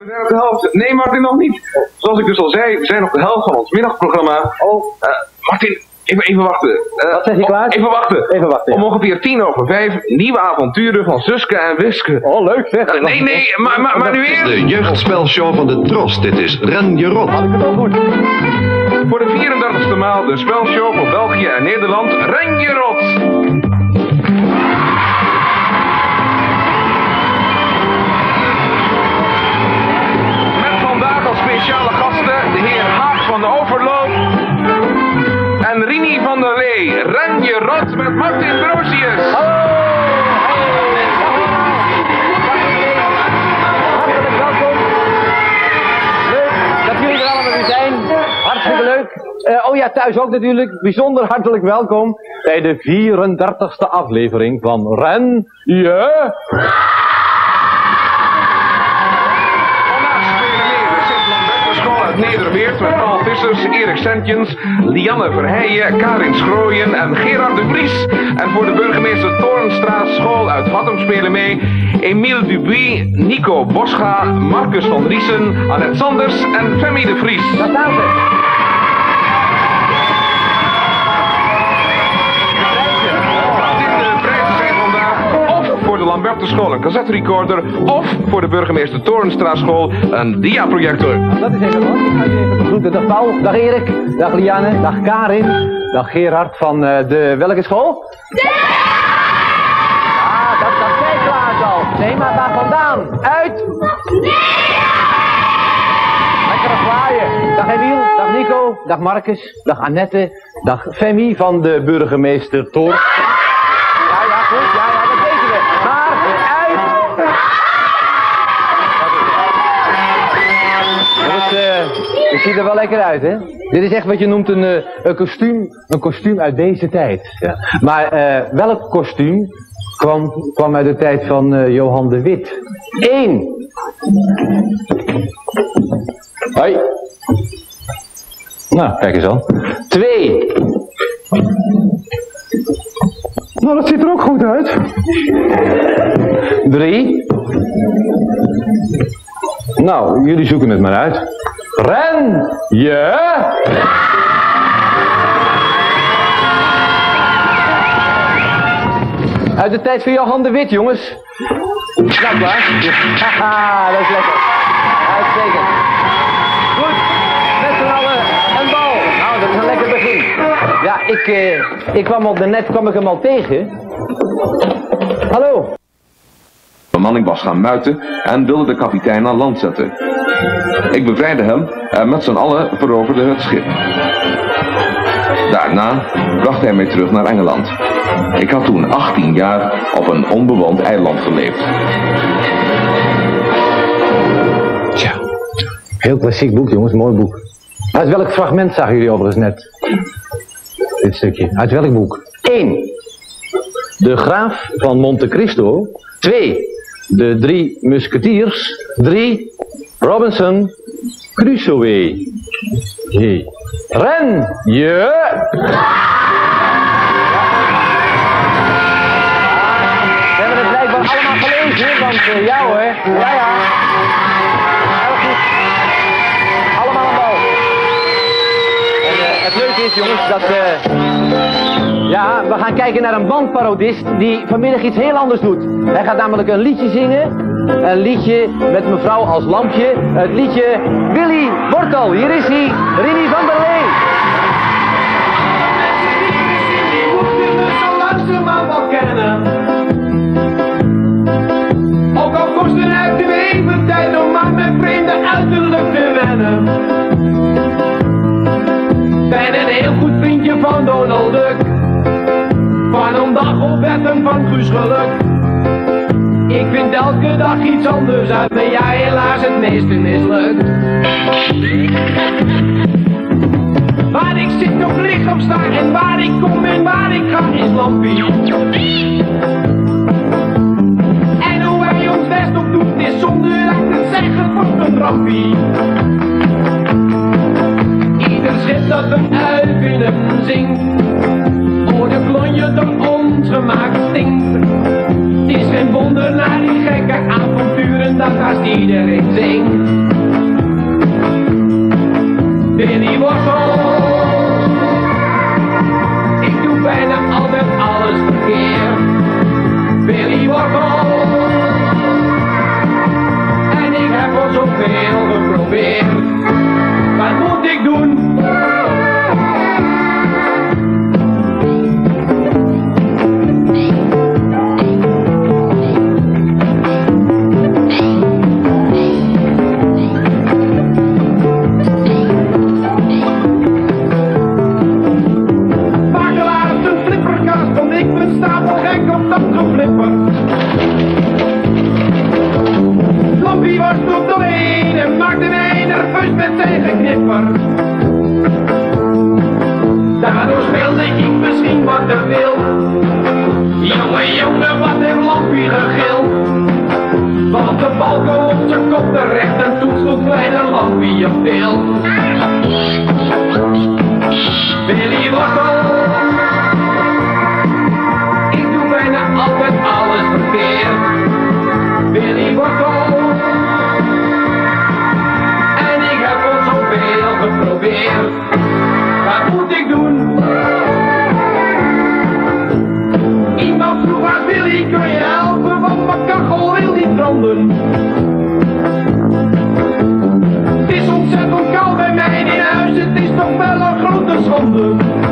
zijn op de helft. Nee, Martin, nog niet. Zoals ik dus al zei, we zijn op de helft van ons middagprogramma. Martin, even wachten. Wat zeg je, Klaas? Even wachten. Even wachten. Om ongeveer 5:10 nieuwe avonturen van Suske en Wiske. Oh, leuk zeg. Nee, maar nu eerst. De jeugdspelshow van de Tros. Dit is Ren je Rot. Had ik het al goed? Voor de 34e maal de spelshow voor België en Nederland. Ren je Rot. Speciale gasten, de heer Haak van de Overloop en Rini van der Lee. Ren je Rot met Martin Brosius. Hartelijk welkom. Leuk dat jullie er allemaal weer zijn. Hartstikke leuk. Oh ja, thuis ook natuurlijk. Bijzonder hartelijk welkom bij de 34e aflevering van Ren je... Nederweert met Paul Vissers, Erik Sentjens, Lianne Verheijen, Karin Schrooien en Gerard de Vries. En voor de burgemeester Toornstraat School uit Hattem spelen mee Emile Dubuis, Nico Boscha, Marcus van Riesen, Annette Sanders en Femi de Vries. Daar staan ze. Voor de Lambertuschool een cassetterecorder of voor de burgemeester Toornstraatschool een diaprojector. Dat is even wat. Ik ga je even begroeten. Dag Paul, dag Erik, dag Lianne, dag Karin, dag Gerard van de welke school? Ah, dat zei Klaas al. Nee, maar waar vandaan? Uit? Lekkere zwaaien. Dag Emiel, dag Nico, dag Marcus, dag Annette, dag Femi van de burgemeester Toorn. Ja, goed, ja, dat weten we. Maar uit! Jongens, het ziet er wel lekker uit, hè? Dit is echt wat je noemt een kostuum uit deze tijd. Ja. Maar welk kostuum kwam uit de tijd van Johan de Wit? 1. Hoi. Nou, kijk eens aan. 2. Nou, dat ziet er ook goed uit. 3. Nou, jullie zoeken het maar uit. Ren je! Uit de tijd van Johan de Wit, jongens. Nou, klaar. Haha, dat is lekker. Uitstekend. Goed, met z'n allen een bal. Nou, dat is een lekker begin. Ja, ik kwam ik hem al tegen. Hallo. De bemanning was gaan muiten en wilde de kapitein aan land zetten. Ik bevrijdde hem en met z'n allen veroverde het schip. Daarna bracht hij mij terug naar Engeland. Ik had toen 18 jaar op een onbewoond eiland geleefd. Tja, heel klassiek boek, jongens, mooi boek. Uit welk fragment zagen jullie overigens net? Dit stukje. Uit welk boek? 1. De Graaf van Monte Cristo. 2. De 3 Musketiers. 3. Robinson Crusoe. Hey. Ren je! We hebben het blijkbaar allemaal gelezen, want ja hoor. Ja. Heel goed. Allemaal een bal. En het leuke is, jongens, dat ja, we gaan kijken naar een bandparodist die vanmiddag iets heel anders doet. Hij gaat namelijk een liedje zingen. Een liedje met mevrouw als lampje. Het liedje Willy Wortel. Hier is hij, Rini van der Lee. Die moeten we zo langzamerhand wel kennen. Ook al kost het uit de even tijd om maar met vreemde uiterlijk te wennen. Ben een heel goed vriendje van Donald Duck. Van om dag op wetten van Guus Geluk. Ik vind elke dag iets anders uit, maar ja, helaas het meeste mislukt. Waar ik zit of lig of sta en waar ik kom en waar ik ga is Lampie. En hoe hij ons best op doet is zonder uit te zeggen wordt een rampie. Ieder schip dat een uit in hem zingt, oh de klonje door ons gemaakt stinkt. Het is geen wonder naar die gekke avonturen dat haast iedereen zingt. al zoveel geprobeerd. Wat moet ik doen? Loppie was tot doorheen en maakte mij nerveus met zijn geknipper. Daardoor speelde ik misschien wat te veel. Jongen, wat heeft Loppie gegil. Want de balken op zijn kop terecht en toen stond kleine Loppie op deel. Willy Wortel, ik doe bijna altijd alles verkeerd. Willy Wortel, en ik heb al zoveel geprobeerd. Wat moet ik doen? Iemand vroeg aan Willy, kun je helpen, want mijn kachel wil niet branden. Het is ontzettend koud bij mij in huis, het is toch wel een grote schande.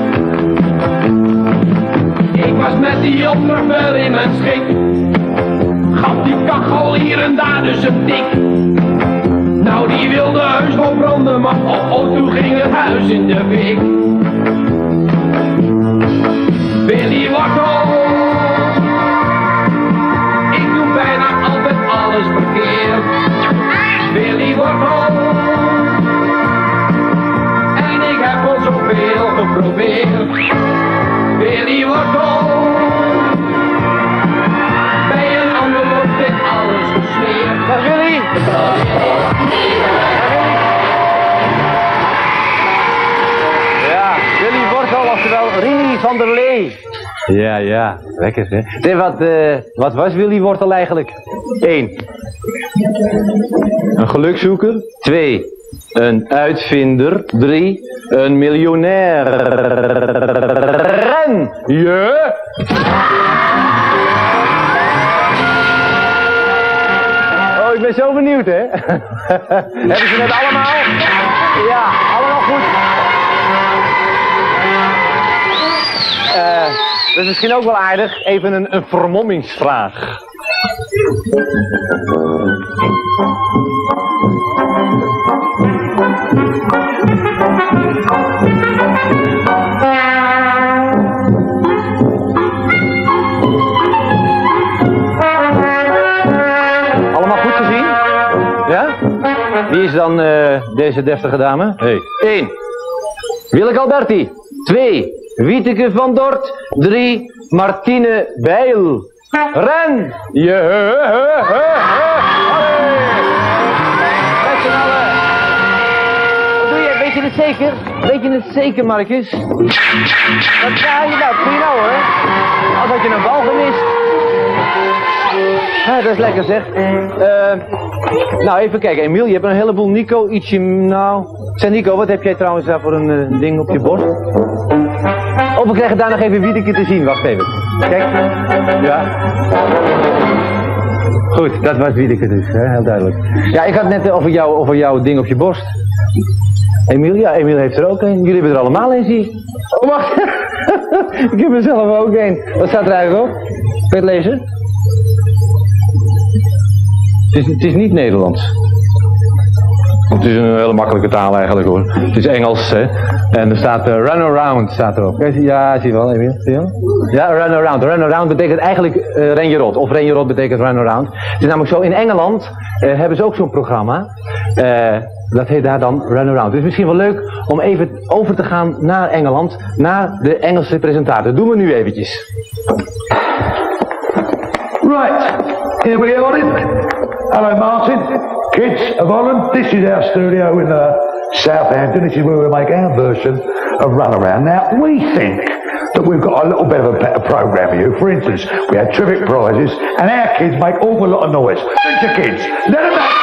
Ik was met die opdracht wel in mijn schik. Gaf die kachel hier en daar dus een tik. Nou, die wilde heus wel branden, maar toen ging het huis in de fik. Willy Wortel, ik doe bijna altijd alles verkeerd. Willy Wortel, en ik heb al zoveel geprobeerd. Willy Wortel, bij een ander wordt dit alles gesmeerd. Dag Willy! Ja, Willy Wortel, oftewel Rini van der Lee. Ja, lekker hè. Nee, wat was Willy Wortel eigenlijk? 1. Een gelukzoeker. 2. Een uitvinder. 3. Een miljonair. Ja. Oh, ik ben zo benieuwd, hè? Hebben ze net allemaal? Ja, allemaal goed. Dat is misschien ook wel aardig. Even een vermommingsvraag. Allemaal goed gezien? Ja? Wie is dan deze deftige dame? Hey. 1. Willeke Alberti. 2. Wieteke van Dort. 3. Martine Bijl. Ren! Wat doe je? Weet je het zeker? Weet je het zeker, Marcus? Wat ga je nou? Wat doe je nou, hoor? Als had je een bal gemist. Dat is lekker, zeg. Nou, even kijken. Emiel, je hebt een heleboel. Nico, ietsje... Nou... Zeg Nico, wat heb jij trouwens daar voor een ding op je borst? Oh, we krijgen daar nog even Wiedeke te zien. Wacht even. Kijk. Ja. Goed, dat was Wiedeke dus, hè? Heel duidelijk. Ja, ik had net over jouw ding op je borst. Emiel, ja, Emiel heeft er ook een. Jullie hebben er allemaal een, zie ik. Oh, wacht. Ik heb er zelf ook een. Wat staat er eigenlijk op? Kun je het lezen? Het is niet Nederlands. Het is een hele makkelijke taal eigenlijk, hoor. Het is Engels, hè. En er staat run around, staat erop. Ja, zie je wel, Emiel? Zie je wel? Ja, run around. Run around betekent eigenlijk ren je rot. Of ren je rot betekent run around. Het is namelijk zo, in Engeland hebben ze ook zo'n programma. Dat heet daar dan run around. Het is misschien wel leuk om even over te gaan naar Engeland. Naar de Engelse presentator. Dat doen we nu eventjes. Right, here we are on it. Hello Martin, kids of Holland, this is our studio in Southampton. This is where we make our version of Run Around. Now, we think that we've got a little bit of a better programme for you. For instance, we had terrific prizes and our kids make an awful lot of noise. Don't you kids? Let them out!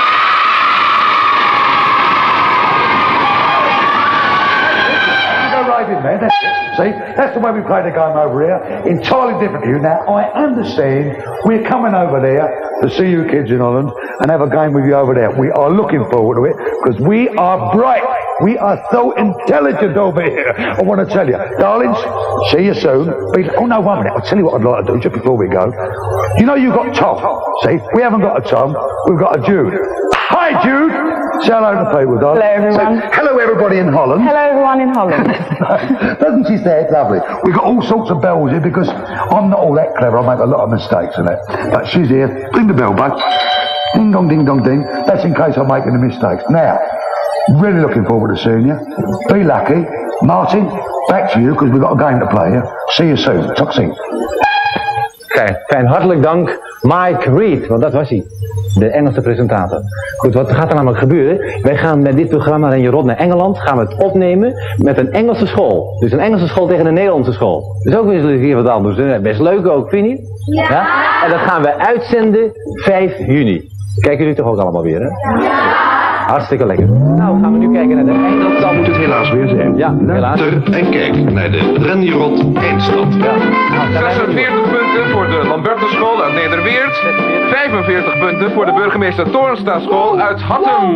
Man, that's it. See, that's the way we play the game over here. Entirely different to you. Now, I understand we're coming over there to see you kids in Holland and have a game with you over there. We are looking forward to it because we are bright. We are so intelligent over here. I want to tell you, darlings, see you soon. Oh no, 1 minute. I'll tell you what I'd like to do just before we go. You know you've got Tom. See, we haven't got a Tom. We've got a Jude. Hi, Jude. Say hello to people, darling. Hello, everyone. So, hello, everybody in Holland. Hello, everyone in Holland. Doesn't she say it's lovely? We've got all sorts of bells here because I'm not all that clever. I make a lot of mistakes in it. But she's here. Ring the bell, bud. Ding dong, ding dong, ding. That's in case I'm making the mistakes. Now, really looking forward to seeing you. Be lucky. Martin, back to you because we've got a game to play here. See you soon. Tot ziens. Kijk, fijn, hartelijk dank Mike Reed, want dat was hij, de Engelse presentator. Goed, wat gaat er namelijk gebeuren? Wij gaan met dit programma Renjerot naar Engeland, gaan we het opnemen met een Engelse school. Dus een Engelse school tegen een Nederlandse school. Dus ook weer hier wat anders, hè? Best leuk ook, vind je? Ja? En dat gaan we uitzenden 5 juni. Kijken jullie toch ook allemaal weer, hè? Hartstikke lekker. Nou, gaan we nu kijken naar de eindstand. Dan moet het helaas weer zijn. Ja, helaas. Luister en kijk naar de Renjerot eindstand. Ja. Nou, 46 punten voor de Lambertusschool uit Nederweert. 45 punten voor de burgemeester Toornstra-school uit Hattem.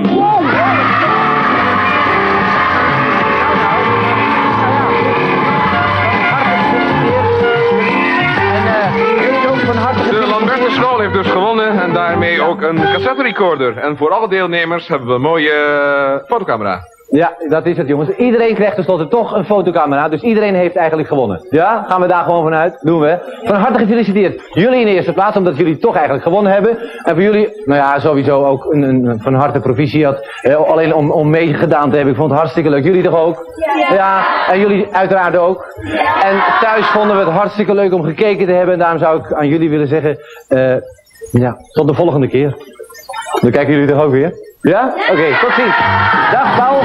De Lambertusschool heeft dus gewonnen en daarmee ook een cassetterecorder. En voor alle deelnemers hebben we een mooie fotocamera. Ja, dat is het, jongens. Iedereen krijgt tenslotte toch een fotocamera, dus iedereen heeft eigenlijk gewonnen. Ja, gaan we daar gewoon vanuit? Doen we. Van harte gefeliciteerd. Jullie in de eerste plaats, omdat jullie toch eigenlijk gewonnen hebben. En voor jullie, nou ja, sowieso ook een van harte proficiat. Alleen om meegedaan te hebben. Ik vond het hartstikke leuk. Jullie toch ook? Ja, en jullie uiteraard ook. En thuis vonden we het hartstikke leuk om gekeken te hebben. En daarom zou ik aan jullie willen zeggen, ja, tot de volgende keer. Dan kijken jullie toch ook weer? Ja? Oké, tot ziens. Dag, Paul.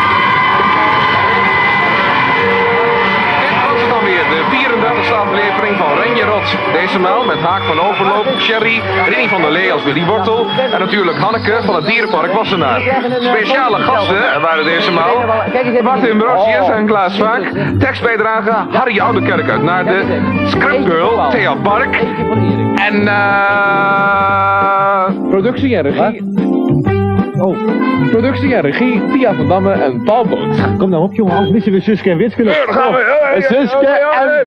Dit was het dan weer, de 34e aflevering van Renjerot. Deze maal met Haak van Overloop, Sherry, Rini van der Lee als Willy Wortel en natuurlijk Hanneke van het dierenpark Wassenaar. Speciale gasten waren deze maal Martin Brosjes en Klaas Vaak, tekstbijdrage Harry Oudekerk uit Naarden, Scrapgirl, Thea Park en productie en regie. Oh, productie en regie, Tia van Damme en Paul Boot. Kom nou op, jongen, anders missen we Suske en Witske. Ja, dan gaan we. Suske en